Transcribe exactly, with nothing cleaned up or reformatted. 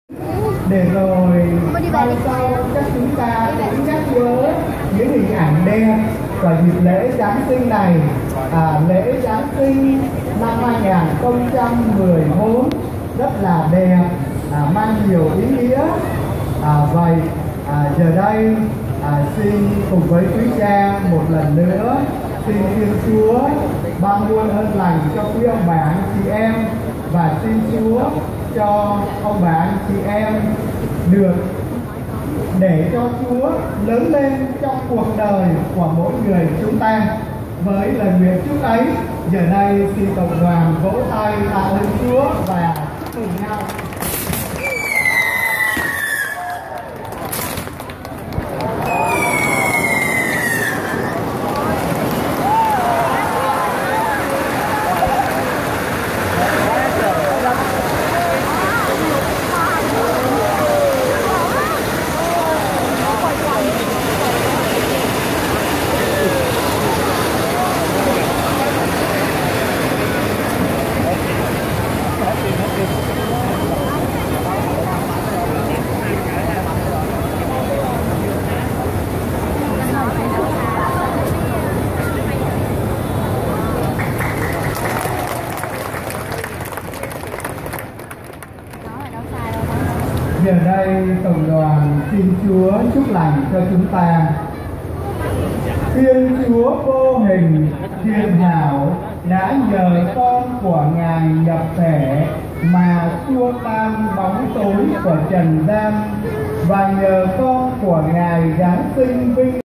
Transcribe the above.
Để rồi mai sau các chúng ta cũng nhắc nhớ những hình ảnh đẹp và dịp lễ Giáng sinh này. À, lễ Giáng sinh năm hai không một bốn rất là đẹp, à, mang nhiều ý nghĩa. À, vậy à, giờ đây à, xin cùng với quý cha một lần nữa xin Thiên Chúa ban muôn ơn lành cho quý ông bà anh chị em, và xin Chúa cho ông bà anh chị em được để cho Chúa lớn lên trong cuộc đời của mỗi người chúng ta. Với lời nguyện chúc ấy, giờ đây xin cộng đoàn vỗ tay tạ ơn Chúa và chúc mừng nhau. Giờ đây cộng đoàn xin Chúa chúc lành cho chúng ta. Thiên Chúa vô hình thiên hảo đã nhờ con của Ngài nhập thể mà xua tan bóng tối của trần gian, và nhờ con của Ngài giáng sinh vinh